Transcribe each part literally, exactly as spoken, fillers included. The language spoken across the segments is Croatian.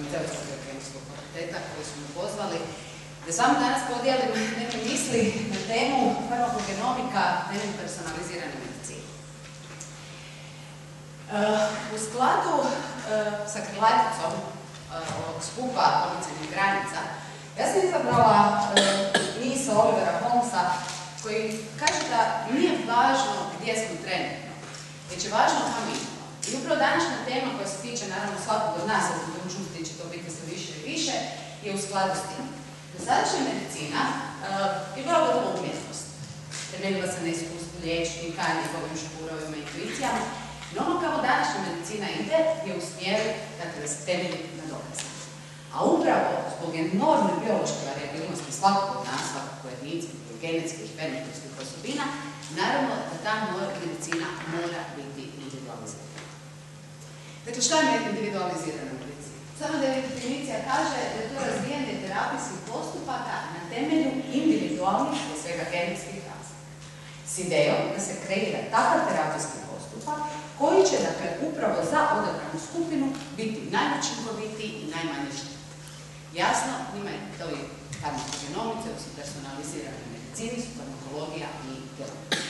Biokemijskog fakulteta koji su me pozvali da samo danas podijelim neke misli na temu farmakogenomika, temelj personalizirane medicine. U skladu sa krilaticom ovog skupa pomicanjem granica, ja sam izabrala misao Olivera Holmesa koji kaže da nije važno gdje smo trenutno, već je važno kamo idemo. I upravo današnja tema koja se tiče naravno svakog od nas, a u budućnosti će to biti sve više i više, je u skladu s tim. Dosadašnja medicina je bila gotovo umjetnost. Temeljila se na iskustvu liječnika, njegovim špurovima i intuicijama. No ono kao današnja medicina ide je u smjeru dakle, da se temelji na dokazima. A upravo zbog enormne biološke variabilnosti svakog od nas, svakog pojedinca, genetskih i fenotipskih osobina, naravno da ta medicina mora biti individualizirana. Dakle, šta je individualizirana medicina? Samo da je definicija kaže da je to razvijanje terapijskih postupaka na temelju individualnih, prije svega genetskih razlika. S idejom da se kreira takav terapijski postupak koji će, dakle, upravo za odabranu skupinu biti najučinkovitiji i najmanje štetni. Jasno, njima je to i farmakogenomice, su personalizirane medicini, su farmakologija i genomika.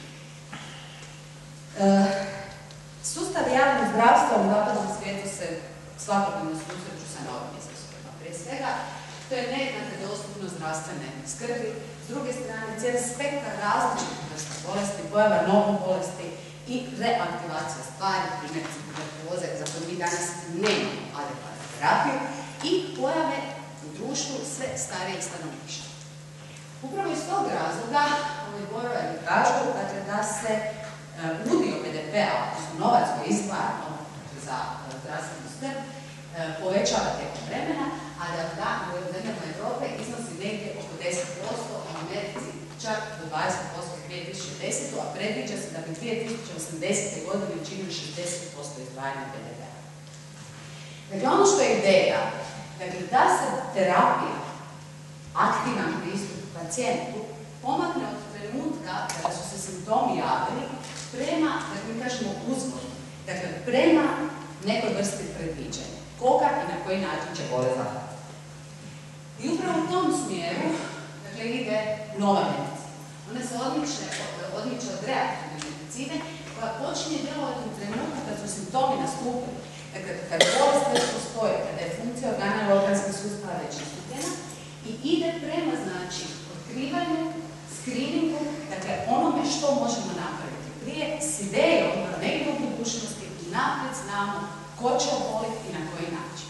Sustav javnog zdravstva u zapadnom svijetu se svakodnevno susreću sa novim izazovima. Prije svega, to je nejednaka dostupnost zdravstvene skrbi, s druge strane, cijeli spektar različitih vrsta bolesti, pojava novih bolesti i reaktivacija stvari, primjerice tuberkuloze, za koje mi danas nemamo adekvatnu terapiju, i pojave u društvu sve starijeg stanovništva. Upravo iz tog razloga, ovi brojevi kažu da se udio be de pe-a, odnosno novac koji izdvajamo za zdravstvenu skrb, povećava tijekom vremena, a da u zemljama Europe iznosi negdje oko deset posto, a u Americi čak do dvadeset posto u dvije tisuće desete. a predviđa se da bi dvije tisuće osamdesete. godine učinili šezdeset posto izdvajanja be de pe-a. Dakle, ono što je ideja, dakle, da se terapija, aktivan pristup pacijentu, pomakne od trenutka kada su se simptomi javili prema, da mi kažemo, uzgoju, dakle, prema nekoj vrsti predviđenja. Koga i na koji način će bolest zahvatiti. I upravo u tom smjeru, dakle, ide nova medicina. Ona se odmiče, odmiče od reaktivne medicine, koja počinje djelovati u trenutku kad su simptomi nastupili. Dakle, kad bolest već postoje, kada je funkcija organa i organskih sustava već nastupljena i ide prema, znači, otkrivanju, skriningu, dakle, onome što možemo napraviti prije s idejom da negdje u budućnosti naprijed znamo ko će oboliti i na koji način.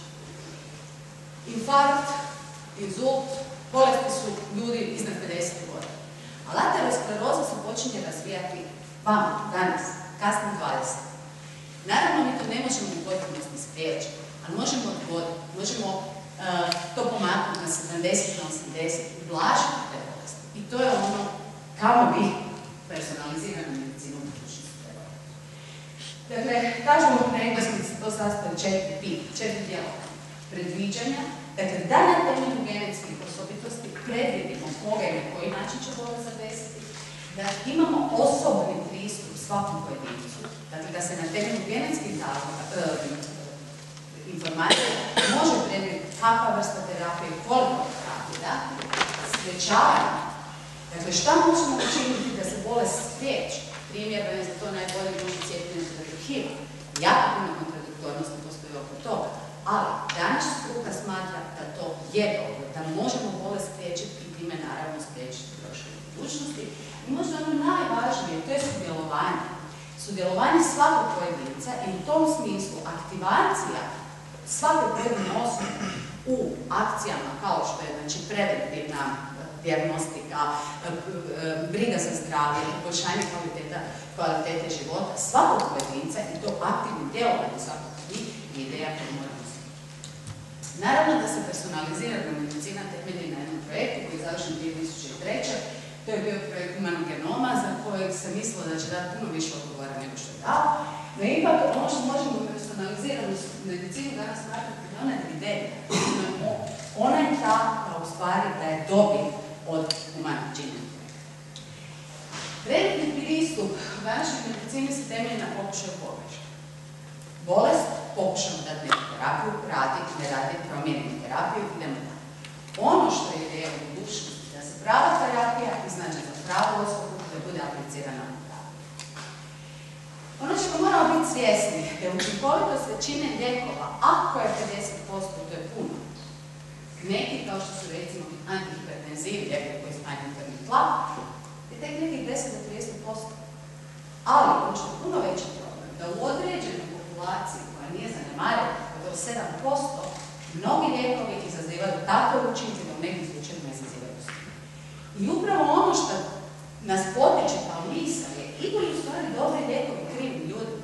Infarkt, inzult, bolesti su ljudi iznad pedeset godina. A lateroskleroza se počinje razvijati vama, danas, kasno dvadeset. Naravno, mi to ne možemo u potpunosti spriječiti, ali možemo odgoditi, možemo uh, to pomaknuti na sedamdeset, na osamdeset i blažiti te bolesti. I to je ono kamo bi personaliziranu medicinu u budućnosti trebalo. Dakle, kažemo na engleskom se to sastoji četiri P, četiri dijela. Predviđanja, dakle, da na temelju genetskih osobitosti predvidimo koga i na koji način će bolest zadesiti, da imamo osobni pristup svakom pojedincu, dakle, da se na temelju genetskih razloga, e, informacija može predvidjeti kakva vrsta terapije, koliko terapije dati, sprečavanje. Dakle, šta možemo učiniti da se bolest spriječi? Primjer, da je za to najbolje možda cijepljenje protiv H I V-a. Jako puno kontradiktornosti postoji oko toga, ali danas struka smatra da to je dobro, da možemo bolest spriječiti i time naravno spriječiti troškove u budućnosti. I možda ono najvažnije, to je sudjelovanje. Sudjelovanje svakog pojedinca i u tom smislu aktivacija svake pojedine osobe u akcijama kao što je, znači, preventivna dijagnostika, briga za zdravlje, poboljšanje kvalitete života svakog pojedinca i to aktivnim djelovanjem svakog od njih je ideja koju moramo slijediti. Naravno da se personalizirana medicina temelji na jednom projektu koji je završen dvije tisuće treće. To je bio projekt humanog genoma za kojeg sam mislila da će dati puno više odgovora nego što je dao. No ipak ono što možemo personaliziranu medicinu danas smatrati da ona je epidemija. Ona je ta da u stvari da je dobit od humanog genoma. Trenutni pristup u današnjoj medicini se temelji na pokušaju pogreške. Bolest pokušamo dati neku terapiju, radi, ne radi, promijenimo terapiju, idemo dalje. Ono što je ideja u budućnosti, da se prava terapija iznađe za pravu osobu, da bude aplicirana na pravu. Ono što moramo biti svjesni, da je učinkovitost većine lijekova, ako je pedeset posto, to je puno. Neki, kao što su recimo antihipertenzivi, lijekovi koji smanjuju krvni tlak, je tek nekih deset do trideset posto. Ali, ono što je puno veći problem, da u određenoj populaciji, koja nije zanemarena, do sedam posto, mnogi lijekovi izazivaju takve učinke da u nekim slučajima izazivaju smrt. I upravo ono što nas potiče kao misao je, idu li u stvari dobri lijekovi krivim ljudima?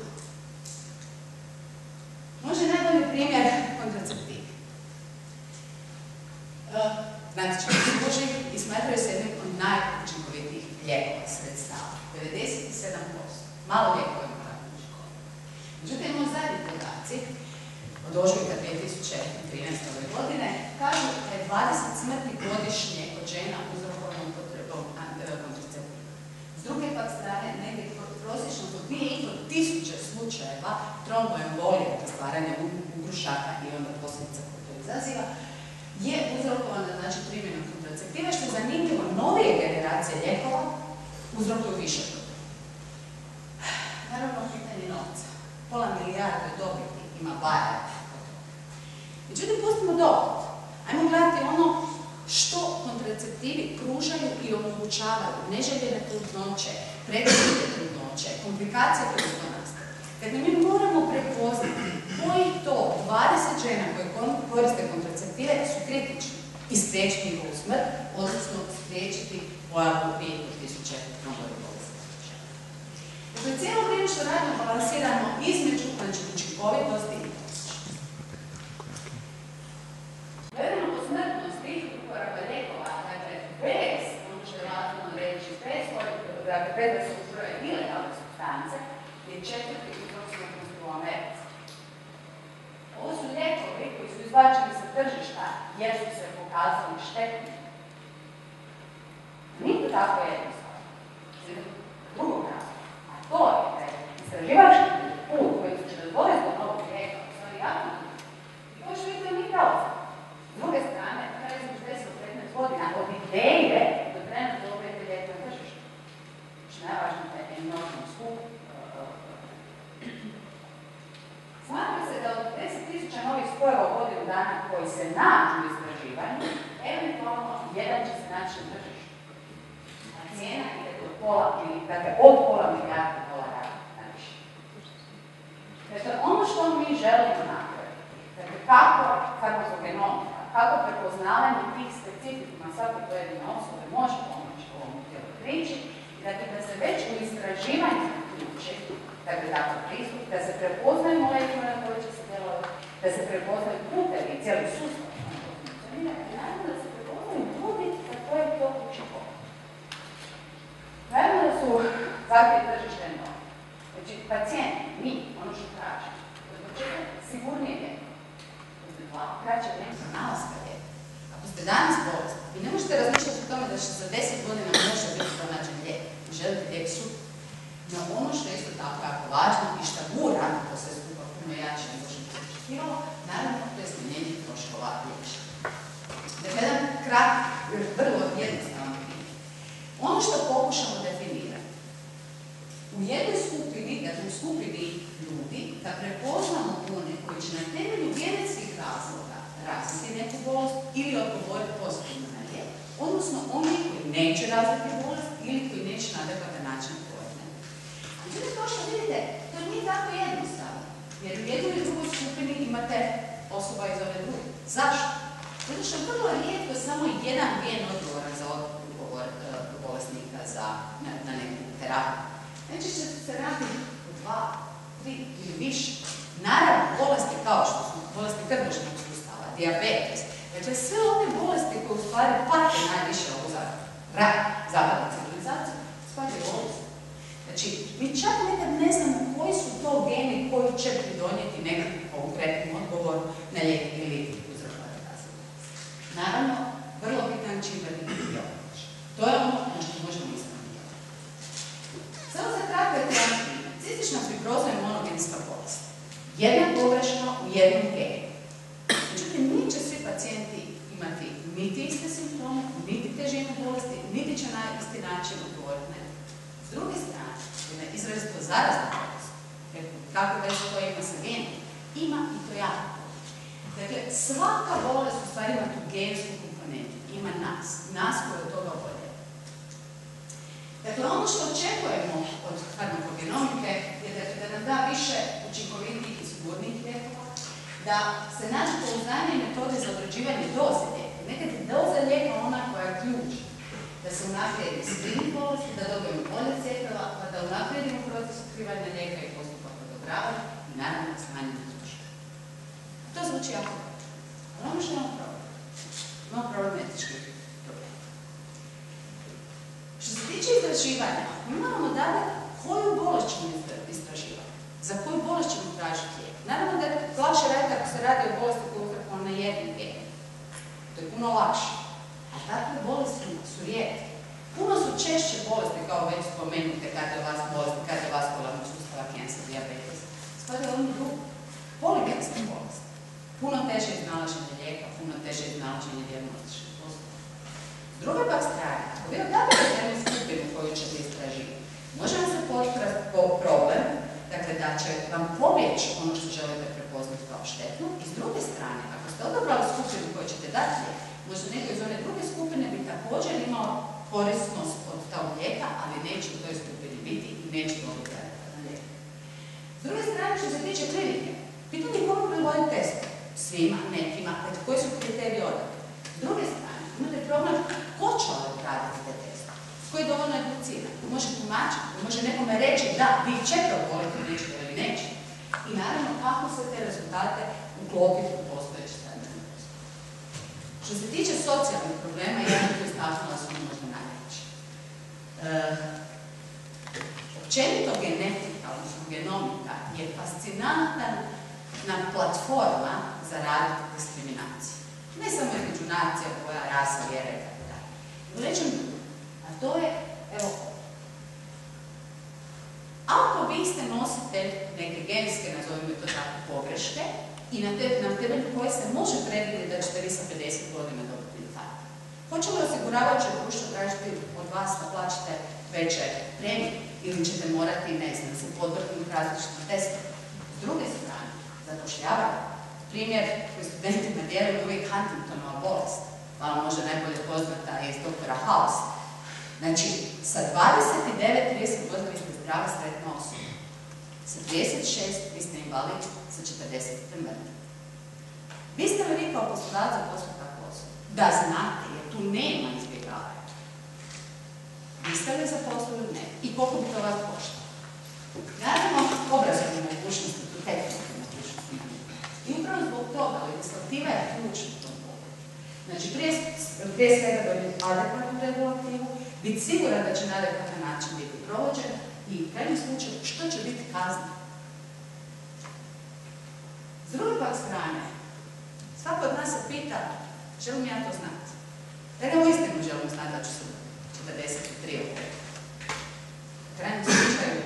Može najbolji primjer kontraceptivi. Znatičani služi i smatraju se jednim od najučinkovitijih lijekova sredstava. devedeset sedam posto. Malo lijekova ima tako učinkovito. Međutim, imamo zadnji podaci od ožujka dvije tisuće trinaeste. godine kažu da je dvadeset smrti godišnje kod žena uzrokovano upotrebom kontraceptiva. S druge pak strane, negdje prosječno do dvije i pol tisuće slučajeva tromboembolije, stvaranja ugrušaka i onda posljedica koje to izaziva, je uzrokovana, znači, primjenom kontraceptiva, što je zanimljivo, novije generacije lijekova uzrokuju više toga. Naravno, pitanje novca. Pola milijarde dobiti ima Bayer. Međutim, pustimo dobit. Ajmo gledati ono što kontraceptivi pružaju i omogućavaju neželjene trudnoće, prekidne trudnoće, komplikacije koje su nastaju. Dakle, mi moramo prepoznati koji to dvadeset žena koje koriste kontraceptive su kritični i spriječiti njihovu smrt, odnosno spriječiti pojavu dvije i pol tisuće tromboidnih bolesti. Dakle, cijelo vrijeme što radimo balansiramo između, znači, učinkovitosti i toksičnosti. Gledamo po smrtnosti uporaba lijekova, dakle, bez, ono što je važno reći, bez dakle, bez da se uzbroje ilegalne supstance, je četvrti uzrok smrtnosti u Americi. Ovo su lijekovi koji su izbačeni sa tržišta jer su se pokazali štetni. Nije to tako jednostavno. Drugog razloga. A to je da je istraživački put koji će dovesti do novog lijeka u stvari jako dug. I kao što vidite, mi pravo. S druge strane, kada je između deset do petnaest godina od ideje do trenutno dobijete lijek na tržištu. Znači, najvažnije da je enormno skup. Smatra se da od deset tisuća novih spojeva u godinu dana koji se nađu u istraživanju, eventualno jedan će se naći na tržištu. A cijena ide od pola, dakle od pola milijarda dolara na više. Dakle, ono što mi želimo napraviti, dakle, kako farmakogenomika, kako prepoznavanje tih specifikuma svake pojedine osobe može pomoći u ovom cijelu priči, dakle, da se već u istraživanju uključi, dakle, takav pristup, da se prepoznaju molekule na koje će se djelovati, da se prepoznaju putevi i cijeli sustav na to funkcionira, i naravno da se prepoznaju ljudi za koje je to učinkovito. Naravno da su zahtjevi tržište enormni. Znači, pacijenti, mi, ono što tražimo, od početka sigurnije lijek, kraće vrijeme za nalaska lijeka. Ako ste danas bolesti, vi ne možete razmišljati o tome da će za deset godina može biti pronađen lijek. Vi želite lijek sutra. No ono što je isto tako jako važno i što gura, to sve skupa puno jače nego što se očekivalo, naravno to je smanjenje troškova liječenja. Dakle, jedan kratki, vrlo jednostavan primjer. Ono što pokušamo definirati, u jednoj skupini, dakle u skupini ljudi, da prepoznamo one koji će na temelju genetskih razloga razviti neku bolest ili odgovoriti pozitivno na lijek, odnosno oni koji neće razviti bolest ili koji neće na adekvatan način odgovoriti. Međutim, kao što vidite, to nije tako jednostavno, jer u jednoj i drugoj skupini imate osoba iz ove druge. Zašto? Zato što je vrlo rijetko samo jedan gen odgovoran za odgovor bolesnika za, na, na neku terapiju. Najčešće se radi o dva, tri ili više. Naravno, bolesti kao što su bolesti krvnožnog sustava, dijabetes, dakle sve one bolesti koje u stvari pate najviše ovu rak, zapadnu civilizaciju, spadaju bolesti. Znači, mi čak nekad ne znamo koji su to geni koji će pridonijeti nekakvom konkretnom odgovoru na lijek ili uzrokovati razlog. Naravno, vrlo bitan čimbenik je okoliš. To je ono na što možemo ispravno djelovati. Samo za kratko terapiju, cistična fibroza je monogenska bolest. Jedna pogrešno u jednom genu način odgovoriti na nju. S druge strane, jedna izrazito zarazna bolest, kako već to ima sa genom, ima i to jako. Dakle, svaka bolest u stvari ima tu gensku komponentu, ima nas, nas koje od toga oboljeva. Dakle, ono što očekujemo od farmakogenomike je da nam da više učinkovitih i sigurnijih lijekova, da se nađe pouzdanje metode za određivanje doze lijeka. Nekad je doza lijeka ona koja je ključ, da se unaprijedi screening bolesti, da dobijemo bolje cjepiva, pa da unaprijedimo proces otkrivanja lijeka i postupak odobravanja i naravno smanjimo troškove. To zvuči jako dobro. Ali ono što imamo problem. Imamo problem etičkih problema. Što se tiče istraživanja, mi moramo dalje koju bolest ćemo istraživati, za koju bolest ćemo tražiti lijek. Naravno da je lakše raditi ako se radi o bolesti koju uzrokujemo na jednom genu. To je puno lakše. A takve bolesti su rijetke. Puno su češće bolesti, kao već spomenute, kardiovaskularnog sustava, kancer, dijabetes. Spadaju oni drugi. Poligenske bolesti. Puno teže iznalaženje lijeka, puno teže iznalaženje dijagnostičnih postupaka. S druge pak strane, ako vi odabirate jednu skupinu koju ćete istraživati, može vam se potrati problem, dakle da će vam pobjeći ono što želite prepoznati kao štetno, i s druge strane, ako ste odabrali skupinu koju ćete dati lijek, možda neko iz one druge skupine bi također imao korisnost od tog lijeka, ali neće u toj skupini biti i neće dobiti adekvatan lijek. S druge strane, što se tiče klinike, pitanje je koliko provodi test. Svima, nekima, koji su kriteriji odabira. S druge strane, imate problem ko će raditi te teste, koji je dovoljno educiran, ko može tumačiti, ko može nekome reći da, vi ćete oboliti nećete ili neće. I naravno, kako se te rezultate uklopiti u postojeće standardne postupke. Što se tiče socijalnih problema, ja bih to istaknula su možda najveći. E, općenito genetika, odnosno genomika, je fascinantan na platforma za raditi diskriminaciju. Ne samo između nacija, koja rasa, vjera i tako dalje. U nečem drugom. A to je, evo, ako vi ste nositelj neke genske, nazovimo to tako, pogreške, i na, te, na temelju koje se može predvidjeti da ćete vi sa pedeset godina dobiti infarkt. Hoće li osiguravajuće društvo tražiti od vas da plaćate veće premije ili ćete morati, ne znam, se podvrgnuti različitim testom? S druge strane, zapošljavanje. Primjer koji studentima dijeli uvijek Huntingtonova bolest, vam možda najbolje poznata je iz doktora House. Znači, sa dvadeset devet do trideset godina vi ste zdrava, sretna osoba. Sa trideset šest vi ste invalid, sa četrdeset ste mrtvi. Biste li vi kao poslodavac zaposlili takvu osobu? Da znate, jer tu nema izbjegavanja. Biste li zaposlili? Ne. I koliko bi to vas koštalo? Naravno, obrazovne mogućnosti, tu tehničke mogućnosti. I upravo zbog toga, legislativa je ključna u tom pogledu. Znači, prije, prije svega dobiti adekvatnu regulativu, biti siguran da će na adekvatan način biti provođen i u krajnjem slučaju što će biti kazna. S druge pak strane, svako od nas se pita, želim ja to znati. Ja ga uistinu želim znati da ću se četrdeset tri oboliti. U krajnjem slučaju,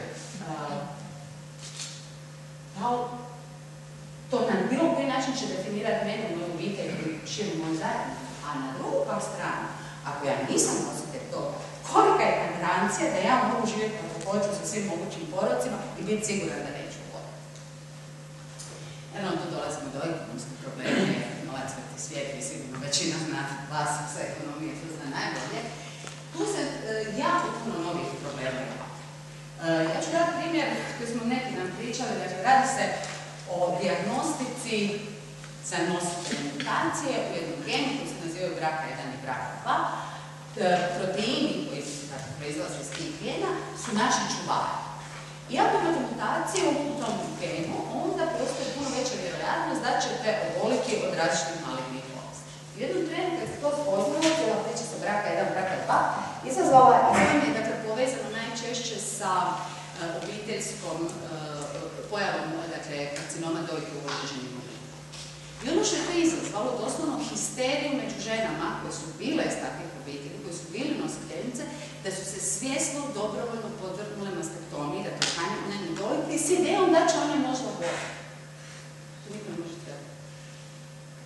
da li to na bilo koji način će definirati mene, moju obitelj ili širu moju zajednicu. A na drugu pak stranu, ako ja nisam nositelj toga, kolika je garancija da ja mogu živjeti kako hoću sa svim mogućim porocima i biti siguran da neću oboliti. Naravno, tu dolazimo do ekonomskih problema, jer novac vrti svijet i sigurno većina zna vas sa ekonomije, to zna najbolje. Tu se e, jako puno novih problema ima. E, ja ću dati primjer koji smo neki nam pričali, dakle, radi se o dijagnostici za nositelje mutacije u jednom genu koji se nazivaju braka jedan i braka dva. Proteini koji su proizlaze iz tih gena su naši čuvari. I ako imate mutaciju u tom genu, onda postoji puno veća vjerojatnost da ćete oboliti od različitih malignih bolesti. U jednom trenu kad se to spoznalo, cijela priča sa braka jedan, braka dva, izazvala je dakle, povezano najčešće sa uh, obiteljskom uh, pojavom dakle, karcinoma dojke u određenim obiteljima. I ono što je to izazvalo, doslovno histeriju među ženama koje su bile iz takvih obitelji, koji su bili nositeljice, da su se svjesno, dobrovoljno podvrgnule mastektomiji, da to hranjene dojke, s idejom da će one možda oboliti. To niko ne može trebati.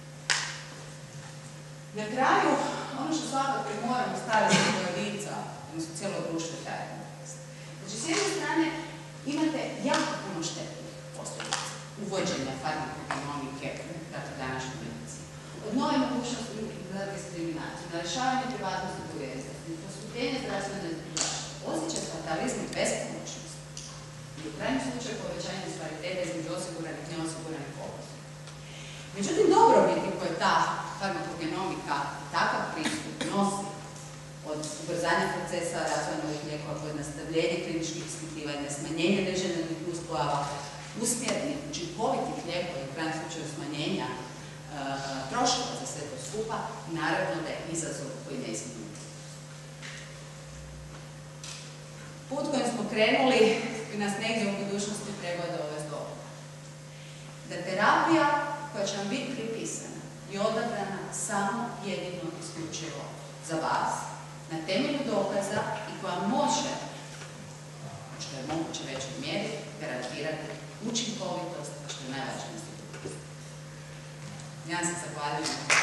Na kraju, ono što svakako moramo staviti svoje lica u odnosno cijelo društvo traje kontekst. Znači, s jedne strane imate jako puno štetnih posljedica uvođenja farmakogenomike u današnju medicinu. Od nove mogućnosti za diskriminaciju, narušavanje privatnosti i povjerljivosti, poskupljenje zdravstvene zaštite, osjećaj fatalizma i bespomoćnosti i u krajnjem slučaju povećanje dispariteta između osiguranih i neosiguranih obveznika. Međutim, dobrobiti koje ta farmakogenomika, takav pristup nosi od ubrzanja procesa razvoja novih lijekova, pojednostavljenja kliničkih ispitivanja, smanjenja neželjenih nuspojava, usmjerenih, učinkovitih lijekova i u krajnjem slučaju smanjenja uh, troškova za sve to skupa, naravno da je izazov koji ne smije. Put kojim smo krenuli bi nas negdje u budućnosti trebao dovesti do ovoga. Da terapija koja će vam biti pripisana i odabrana samo jedino isključivo za vas, na temelju dokaza i koja može, što je moguće većoj mjeri, garantirati učinkovitost, što je najvažnije institucija. Ja se zahvaljujem.